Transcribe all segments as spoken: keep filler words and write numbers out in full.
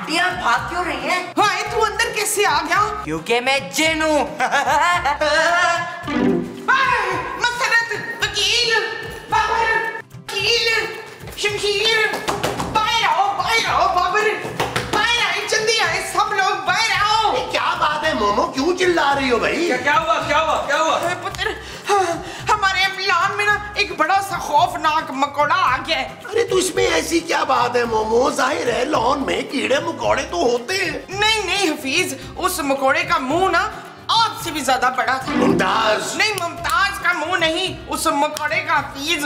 आंटियाँ भाग क्यों रही हैं? हाय तू अंदर कैसे आ गया? क्योंकि मैं जिन हूँ। मसरत, वकील, बाबर, वकील, शमशीर, बाहर आओ, बाहर आओ बाबर, बाहर आए, जल्दी आए सब लोग, बाहर आओ। क्या बात है मोमो, क्यों चिल्ला रही हो भाई? क्या क्या हुआ क्या हुआ क्या हुआ? पुत्र, हमारे अम्लान में ना एक बड़ा सा खौफनाक मकोड़ा आ गया है। अरे तो इसमें ऐसी क्या बात है मोमो, जाहिर है लॉन में कीड़े मकोड़े तो होते हैं। नहीं नहीं हफीज, उस मकोड़े का मुंह ना आपसे भी ज्यादा बड़ा था। मुमताज? नहीं मुमताज का मुंह नहीं, उस मकोड़े का हफीज।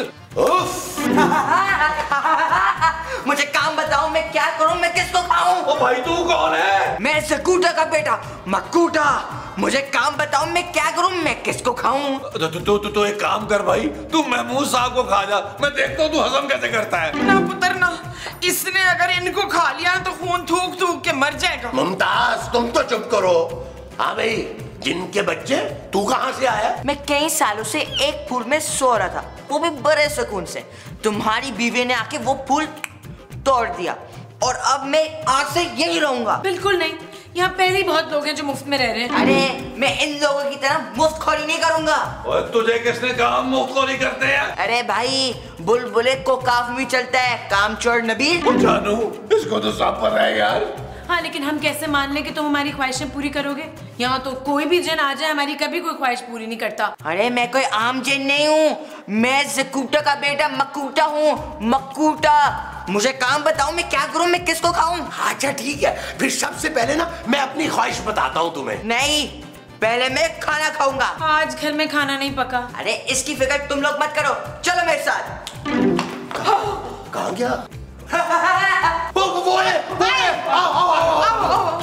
मुझे काम बताओ, मैं क्या करूं, मैं किसको खाऊं? ओ भाई तू कौन है? मैं सकूटा का बेटा मकूटा। मुझे काम बताओ, मैं क्या करूं, मैं किसको खाऊं? तो तू तो, तो, तो एक काम कर भाई, तू महमूद साहब को खा जा, मैं देखता हूँ तू हजम कैसे करता है। ना पुत्र ना, इसने अगर इनको खा लिया तो खून थूक थूक के मर जाएगा। मुमताज तुम तो चुप करो। हाँ भाई, जिनके बच्चे, तू कहाँ से आया? मैं कई सालों से एक फूल में सो रहा था, वो भी बड़े सुकून से। तुम्हारी बीवी ने आके वो फूल तोड़ दिया और अब मैं आज से यही रहूंगा। बिल्कुल नहीं, यहाँ पहले ही बहुत लोग हैं जो मुफ्त में रह रहे हैं। अरे मैं इन लोगों की तरह मुफ्त खोरी नहीं करूंगा। और तुझे किसने कहा मुफ्त खोरी करते हैं? अरे भाई, बुलबुले को काफ भी चलता है, काम चोर नबील। जानू, इसको तो सब पता है यार। हाँ लेकिन हम कैसे मान लें कि तुम हमारी ख्वाहिशें पूरी करोगे? यहाँ तो कोई भी जिन आ जाए हमारी कभी कोई ख्वाहिश पूरी नहीं करता। अरे मैं कोई आम जिन नहीं हूँ, मैं सकूटा का बेटा मकूटा हूँ, मकूटा। मुझे काम बताओ, मैं क्या करूँ, मैं किसको खाऊं? अच्छा ठीक है, फिर सबसे पहले ना मैं अपनी ख्वाहिश बताता हूँ तुम्हें। नहीं, पहले मैं खाना खाऊंगा। आज घर में खाना नहीं पका। अरे इसकी फिक्र तुम लोग मत करो, चलो मेरे साथ। कहाँ गया? वो वो है, वो है। आओ आओ आओ आओ।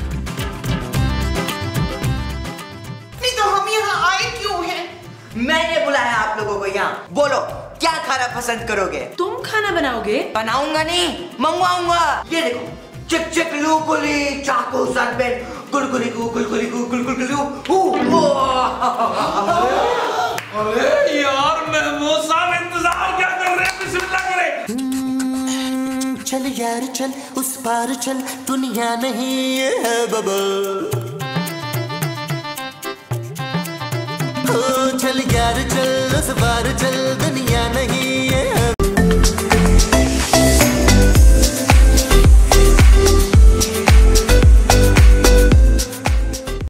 नहीं तो हम यहाँ आए क्यों हैं? मैंने बुलाया आप लोगों को यहाँ। बोलो क्या खाना पसंद करोगे? तुम खाना बनाओगे? बनाऊंगा नहीं, मंगवाऊंगा। ये देखो, चिक चिक लू गुली चाकू सरबेट गुलगुली गु गुलगुली गु गुलगुली गु। अरे यार महमूद साहब, इंतजार क्या कर रहे हैं? बिस्मिल्लाह करें। चल यार चल, उस पार चल, दुनिया नहीं है बबल। ओ चल यार चल, उस पार चल,